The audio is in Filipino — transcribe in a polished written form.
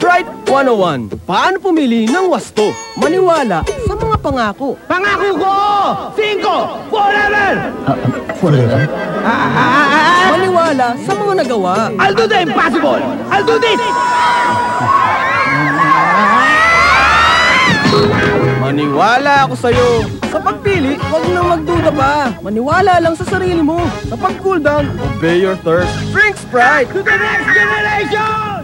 Sprite 101. Paano pumili ng wasto? Maniwala sa mga pangako. Pangako ko! 5! Forever! Forever? Maniwala sa mga nagawa. I'll do the impossible! I'll do this! Maniwala ako sa'yo. Sa pagpili, huwag nang magduda pa. Maniwala lang sa sarili mo. Sa pag-cool down, obey your thirst. Drink Sprite! To the next generation!